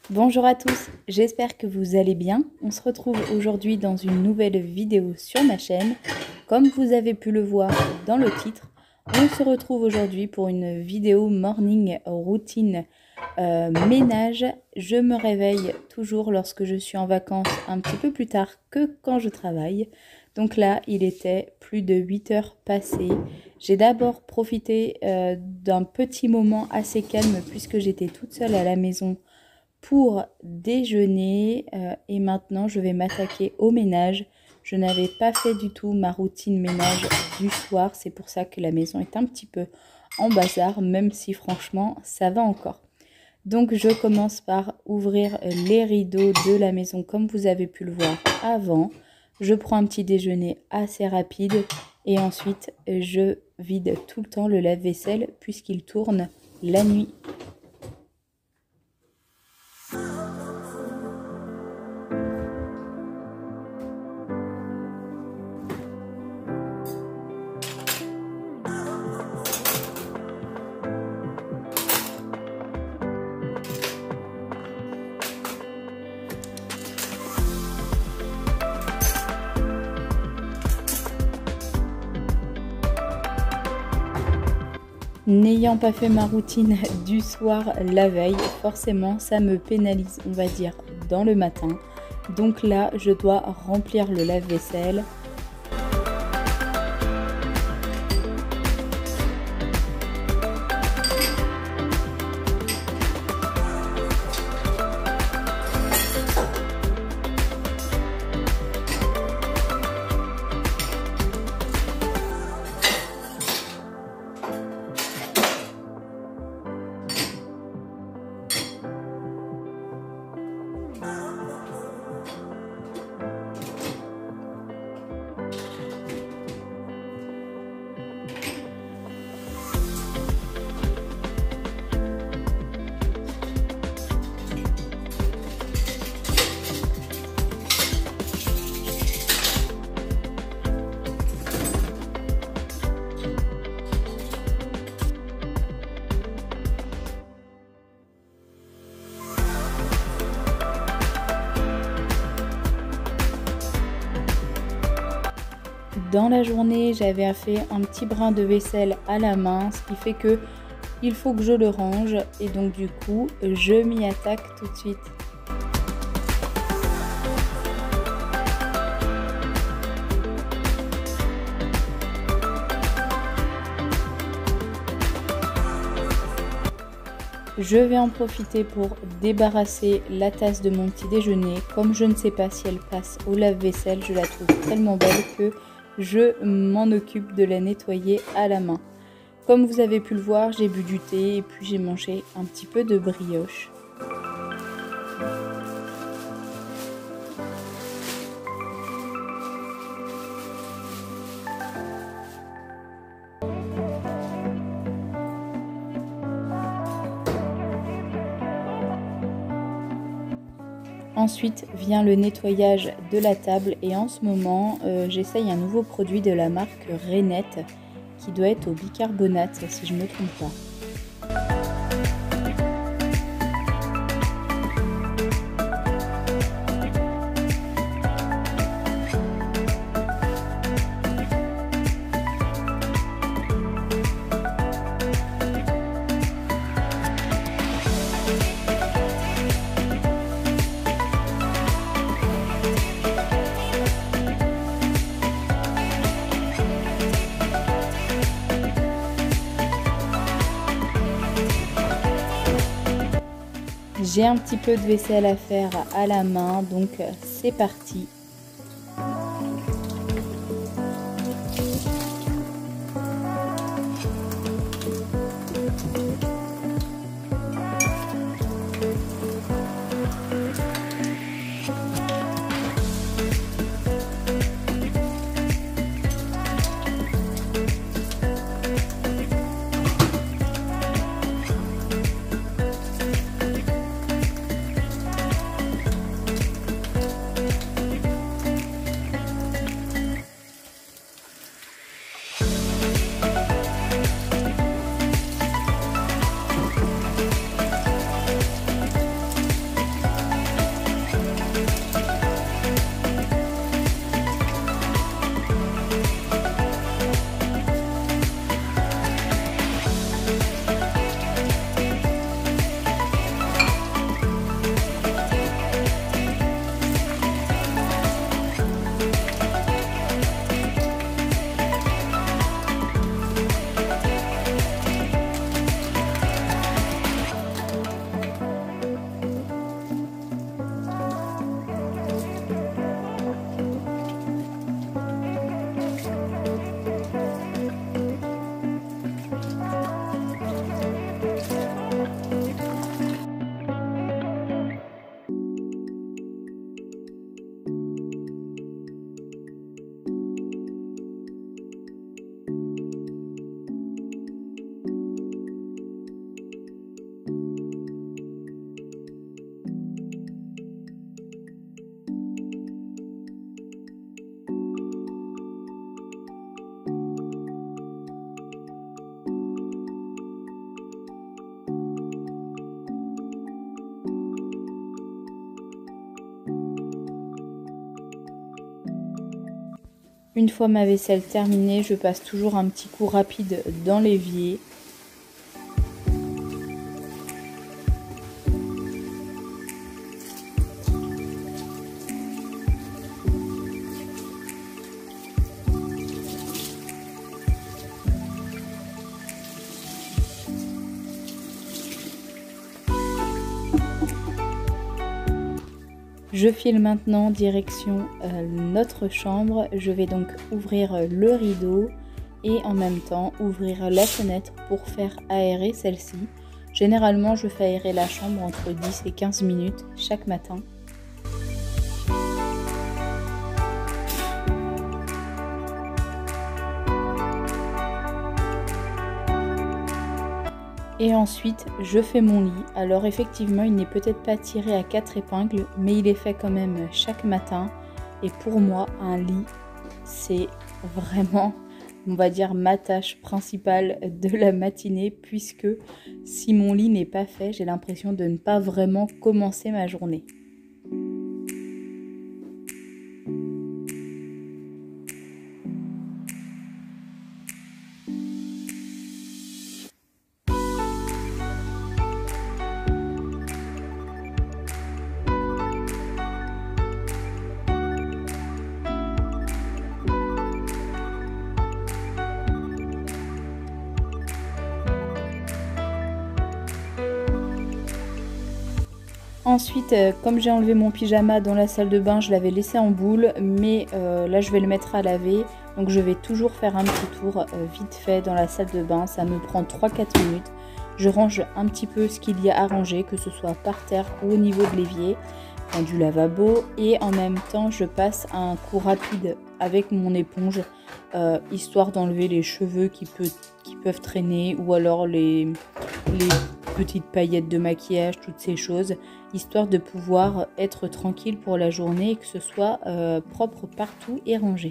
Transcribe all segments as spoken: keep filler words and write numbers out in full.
Bonjour à tous, j'espère que vous allez bien. On se retrouve aujourd'hui dans une nouvelle vidéo sur ma chaîne. Comme vous avez pu le voir dans le titre, on se retrouve aujourd'hui pour une vidéo morning routine euh, ménage. Je me réveille toujours lorsque je suis en vacances un petit peu plus tard que quand je travaille. Donc là, il était plus de huit heures passées. J'ai d'abord profité euh, d'un petit moment assez calme puisque j'étais toute seule à la maison pour déjeuner euh, et maintenant je vais m'attaquer au ménage. Je n'avais pas fait du tout ma routine ménage du soir, c'est pour ça que la maison est un petit peu en bazar, même si franchement ça va encore. Donc je commence par ouvrir les rideaux de la maison comme vous avez pu le voir avant. Je prends un petit déjeuner assez rapide et ensuite je vide tout le temps le lave-vaisselle puisqu'il tourne la nuit. N'ayant pas fait ma routine du soir la veille, forcément ça me pénalise, on va dire, dans le matin. Donc là, je dois remplir le lave-vaisselle. Dans la journée, j'avais fait un petit brin de vaisselle à la main, ce qui fait que il faut que je le range et donc du coup, je m'y attaque tout de suite. Je vais en profiter pour débarrasser la tasse de mon petit déjeuner. Comme je ne sais pas si elle passe au lave-vaisselle, je la trouve tellement belle que je m'en occupe de la nettoyer à la main. Comme vous avez pu le voir, j'ai bu du thé et puis j'ai mangé un petit peu de brioche. Ensuite vient le nettoyage de la table et en ce moment euh, j'essaye un nouveau produit de la marque Renette qui doit être au bicarbonate si je ne me trompe pas. J'ai un petit peu de vaisselle à faire à la main, donc c'est parti. Une fois ma vaisselle terminée, je passe toujours un petit coup rapide dans l'évier. Je file maintenant direction euh, notre chambre. Je vais donc ouvrir le rideau et en même temps ouvrir la fenêtre pour faire aérer celle-ci. Généralement, je fais aérer la chambre entre dix et quinze minutes chaque matin. Et ensuite, je fais mon lit. Alors effectivement, il n'est peut-être pas tiré à quatre épingles, mais il est fait quand même chaque matin. Et pour moi, un lit, c'est vraiment, on va dire, ma tâche principale de la matinée, puisque si mon lit n'est pas fait, j'ai l'impression de ne pas vraiment commencer ma journée. Ensuite, euh, comme j'ai enlevé mon pyjama dans la salle de bain, je l'avais laissé en boule, mais euh, là je vais le mettre à laver. Donc je vais toujours faire un petit tour euh, vite fait dans la salle de bain, ça me prend trois à quatre minutes. Je range un petit peu ce qu'il y a à ranger, que ce soit par terre ou au niveau de l'évier, enfin, du lavabo. Et en même temps, je passe un coup rapide avec mon éponge, euh, histoire d'enlever les cheveux qui, peut, qui peuvent traîner ou alors les... les petites paillettes de maquillage, toutes ces choses, histoire de pouvoir être tranquille pour la journée et que ce soit euh, propre partout et rangé.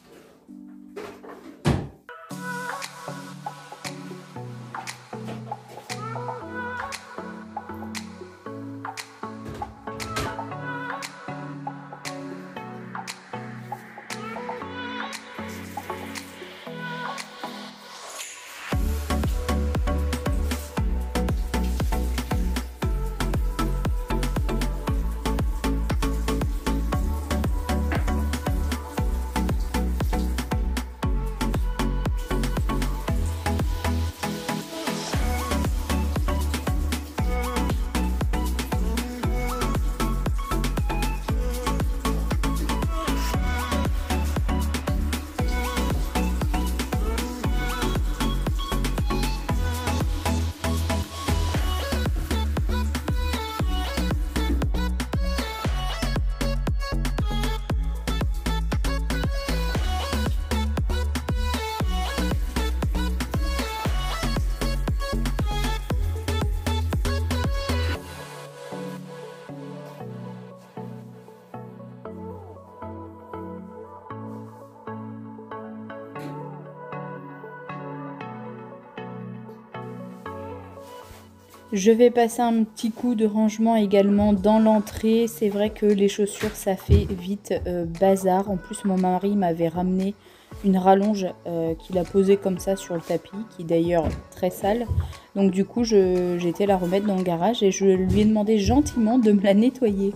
Je vais passer un petit coup de rangement également dans l'entrée. C'est vrai que les chaussures, ça fait vite euh, bazar. En plus, mon mari m'avait ramené une rallonge euh, qu'il a posée comme ça sur le tapis, qui est d'ailleurs très sale. Donc du coup, j'ai été la remettre dans le garage et je lui ai demandé gentiment de me la nettoyer.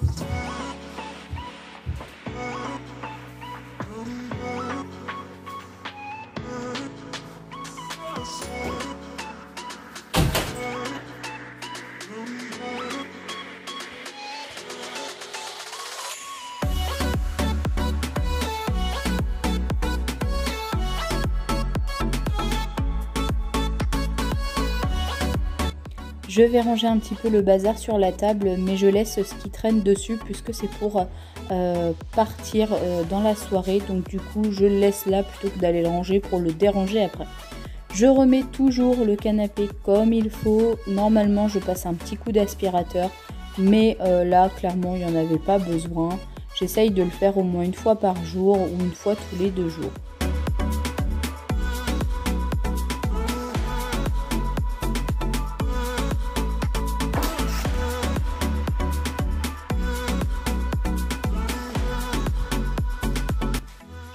Je vais ranger un petit peu le bazar sur la table, mais je laisse ce qui traîne dessus puisque c'est pour euh, partir euh, dans la soirée. Donc du coup, je le laisse là plutôt que d'aller le ranger pour le déranger après. Je remets toujours le canapé comme il faut. Normalement, je passe un petit coup d'aspirateur, mais euh, là, clairement, il n'y en avait pas besoin. J'essaye de le faire au moins une fois par jour ou une fois tous les deux jours.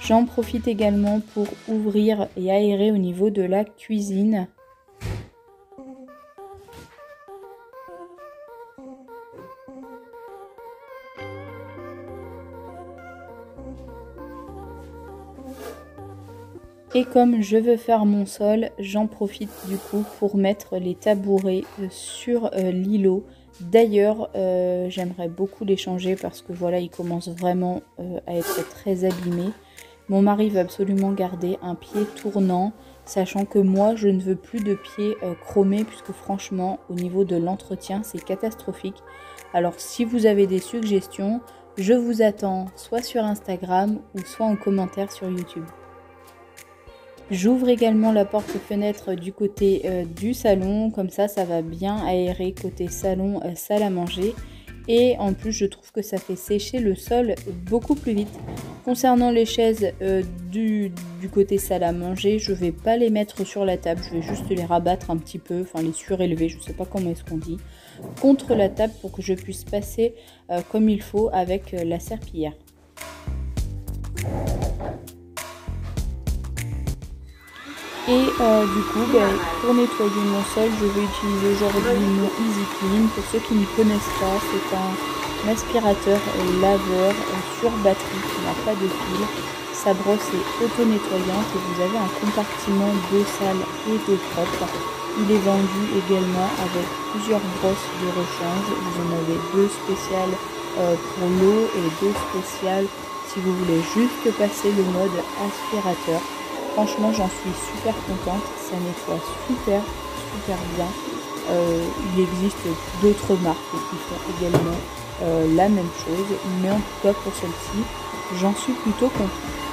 J'en profite également pour ouvrir et aérer au niveau de la cuisine. Et comme je veux faire mon sol, j'en profite du coup pour mettre les tabourets sur euh, l'îlot. D'ailleurs, euh, j'aimerais beaucoup les changer parce que voilà, ils commencent vraiment euh, à être très abîmés. Mon mari veut absolument garder un pied tournant, sachant que moi, je ne veux plus de pieds euh, chromés puisque franchement, au niveau de l'entretien, c'est catastrophique. Alors, si vous avez des suggestions, je vous attends soit sur Instagram ou soit en commentaire sur YouTube. J'ouvre également la porte-fenêtre du côté euh, du salon, comme ça ça va bien aérer côté salon, euh, salle à manger. Et en plus je trouve que ça fait sécher le sol beaucoup plus vite. Concernant les chaises euh, du, du côté salle à manger, je ne vais pas les mettre sur la table, je vais juste les rabattre un petit peu, enfin les surélever, je ne sais pas comment est-ce qu'on dit, contre la table pour que je puisse passer euh, comme il faut avec euh, la serpillière. Et euh, du coup, ben, pour nettoyer mon sol, je vais utiliser aujourd'hui mon Easy Clean. Pour ceux qui ne connaissent pas, c'est un aspirateur laveur sur batterie qui n'a pas de fil. Sa brosse est auto-nettoyante et vous avez un compartiment d'eau sale et d'eau propre. Il est vendu également avec plusieurs brosses de rechange. Vous en avez deux spéciales euh, pour l'eau et deux spéciales si vous voulez juste passer le mode aspirateur. Franchement, j'en suis super contente, ça nettoie super, super bien. Euh, il existe d'autres marques qui font également euh, la même chose, mais en tout cas pour celle-ci, j'en suis plutôt contente.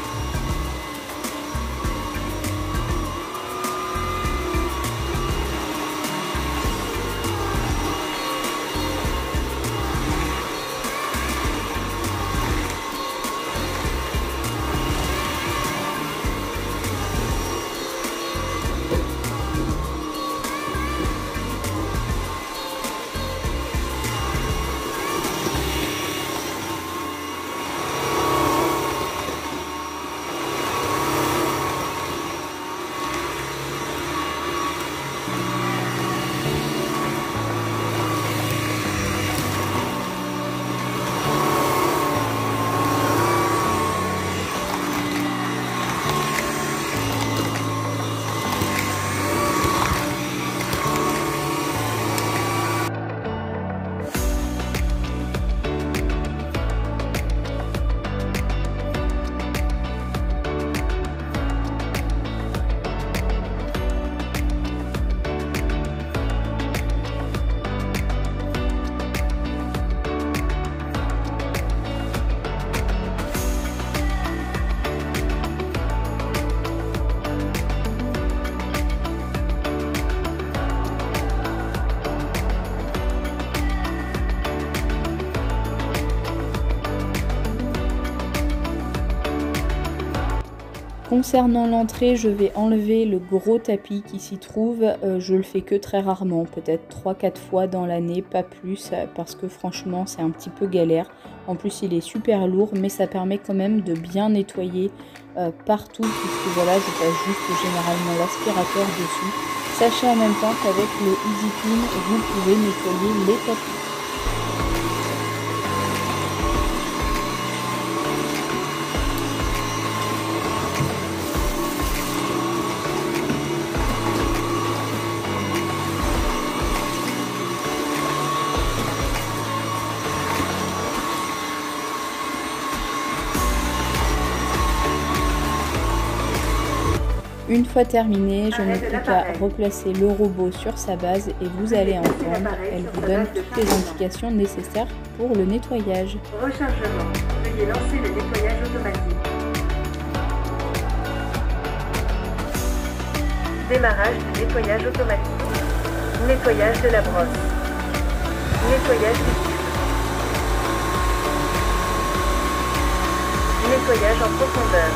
Concernant l'entrée, je vais enlever le gros tapis qui s'y trouve. Euh, je le fais que très rarement, peut-être trois quatre fois dans l'année, pas plus, parce que franchement c'est un petit peu galère. En plus il est super lourd, mais ça permet quand même de bien nettoyer euh, partout, puisque voilà, je passe juste généralement l'aspirateur dessus. Sachez en même temps qu'avec le Easy Clean, vous pouvez nettoyer les tapis. Une fois terminé, je n'ai plus qu'à replacer le robot sur sa base et vous allez entendre, elle vous donne toutes les indications nécessaires pour le nettoyage. Rechargement. Veuillez lancer le nettoyage automatique. Démarrage du nettoyage automatique. Nettoyage de la brosse. Nettoyage du tube. Nettoyage en profondeur.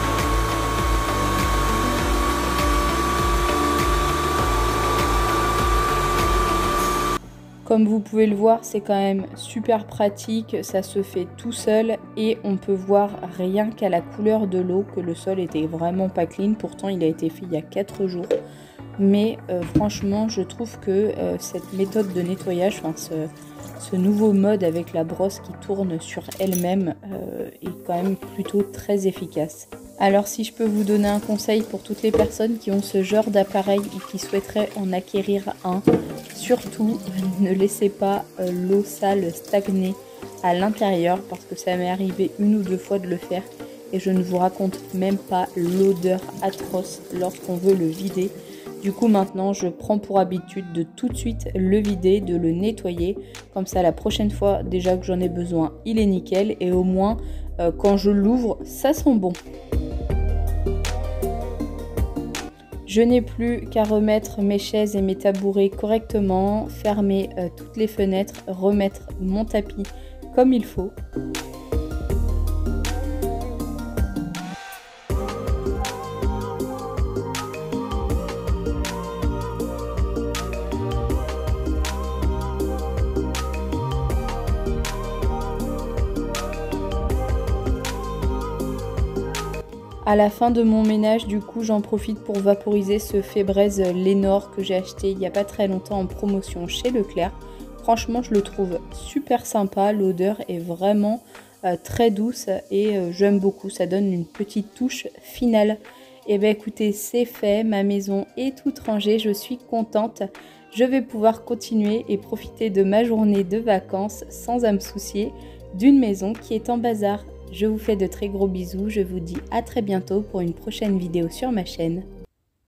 Comme vous pouvez le voir, c'est quand même super pratique, ça se fait tout seul et on peut voir rien qu'à la couleur de l'eau que le sol était vraiment pas clean. Pourtant, il a été fait il y a quatre jours. Mais euh, franchement, je trouve que euh, cette méthode de nettoyage, enfin ce, ce nouveau mode avec la brosse qui tourne sur elle-même euh, est quand même plutôt très efficace. Alors si je peux vous donner un conseil pour toutes les personnes qui ont ce genre d'appareil et qui souhaiteraient en acquérir un, surtout ne laissez pas euh, l'eau sale stagner à l'intérieur parce que ça m'est arrivé une ou deux fois de le faire et je ne vous raconte même pas l'odeur atroce lorsqu'on veut le vider. Du coup maintenant je prends pour habitude de tout de suite le vider, de le nettoyer, comme ça la prochaine fois déjà que j'en ai besoin il est nickel et au moins euh, quand je l'ouvre ça sent bon. Je n'ai plus qu'à remettre mes chaises et mes tabourets correctement, fermer euh, toutes les fenêtres, remettre mon tapis comme il faut. À la fin de mon ménage, du coup, j'en profite pour vaporiser ce Febreze Lénore que j'ai acheté il n'y a pas très longtemps en promotion chez Leclerc. Franchement, je le trouve super sympa, l'odeur est vraiment euh, très douce et euh, j'aime beaucoup, ça donne une petite touche finale. Et bien écoutez, c'est fait, ma maison est toute rangée, je suis contente. Je vais pouvoir continuer et profiter de ma journée de vacances sans à me soucier d'une maison qui est en bazar. Je vous fais de très gros bisous, je vous dis à très bientôt pour une prochaine vidéo sur ma chaîne.